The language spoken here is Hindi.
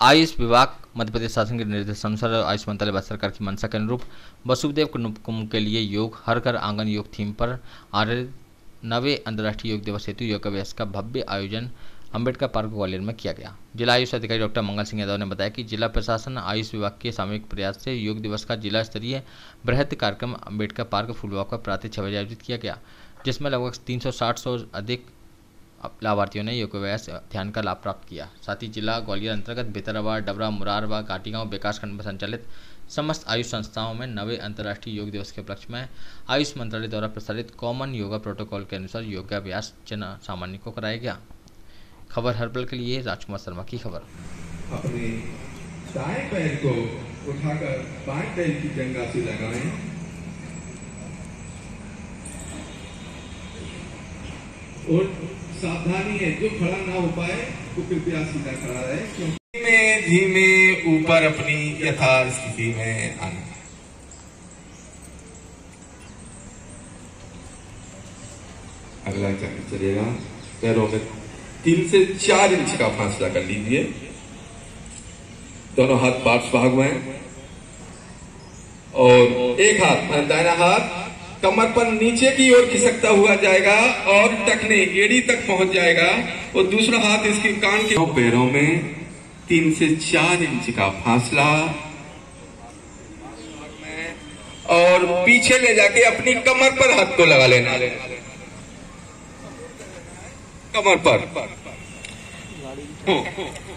आयुष विभाग मध्य प्रदेश शासन के निर्देशानुसार आयुष मंत्रालय भारत सरकार की मंशा के अनुरूप वसुदेव कुटुंब के लिए योग हर घर आंगन योग थीम पर आयोजित 9वें अंतर्राष्ट्रीय योग दिवस हेतु योगाभ्यास का भव्य आयोजन अंबेडकर पार्क ग्वालियर में किया गया। जिला आयुष अधिकारी डॉक्टर मंगल सिंह यादव ने बताया कि जिला प्रशासन आयुष विभाग के सामूहिक प्रयास से योग दिवस का जिला स्तरीय बृहद कार्यक्रम अंबेडकर पार्क फूलबाग पर प्रातः 6 बजे आयोजित किया गया, जिसमें लगभग 360 से अधिक लाभार्थियों ने योगाभ्यास ध्यान का लाभ प्राप्त किया। साथ ही जिला ग्वालियर अंतर्गत बेतरवा, डबरा, मुरारवा, घाटीगांव विकासखंड में संचालित समस्त आयुष संस्थाओं में 9वें अंतर्राष्ट्रीय योग दिवस के उपलक्ष्य में आयुष मंत्रालय द्वारा प्रसारित कॉमन योगा प्रोटोकॉल के अनुसार योगाभ्यास जन सामान्य को कराया गया। खबर हर पल के लिए राजकुमार शर्मा की खबर। अपने दाएं पैर को उठाकर बाएं पैर की जंघा से लगाएं और सावधानी है, जो खड़ा ना हो पाए तो कृपया सीधा खड़ा रहे, क्योंकि धीमे धीमे ऊपर अपनी यथार्थ स्थिति में आना। अगला चक्र चलेगा। पैरों में 3 से 4 इंच का फासला कर लीजिए। दोनों हाथ पार्श्वभाग में और एक हाथ दाहिना हाथ कमर पर नीचे की ओर खिसकता हुआ जाएगा और टखने एड़ी तक पहुंच जाएगा और दूसरा हाथ इसके कान के पैरों में 3 से 4 इंच का फासला और पीछे ले जाके अपनी कमर पर हाथ को लगा लेना। कमर पर